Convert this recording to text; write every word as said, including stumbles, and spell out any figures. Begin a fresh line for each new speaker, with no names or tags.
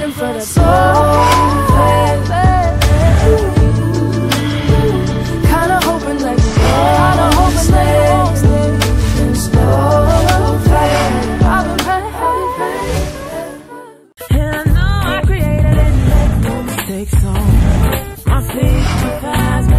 waiting for the slow fade. Kinda hoping that you kinda hoping that you slow fade. I've been praying, and I know I created it, make no mistakes. So my feet, my thighs.